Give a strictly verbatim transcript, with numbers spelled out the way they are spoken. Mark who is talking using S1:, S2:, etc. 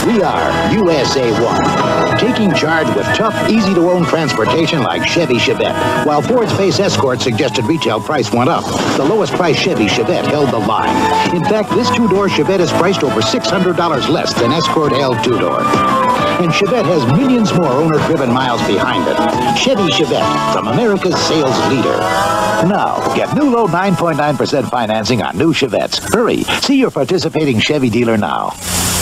S1: We are U S A one, taking charge with tough, easy-to-own transportation like Chevy Chevette. While Ford's Face Escort suggested retail price went up, the lowest price Chevy Chevette held the line. In fact, this two-door Chevette is priced over six hundred dollars less than Escort held two-door. And Chevette has millions more owner-driven miles behind it. Chevy Chevette, from America's sales leader. Now, get new low nine point nine percent financing on new Chevettes. Hurry, see your participating Chevy dealer now.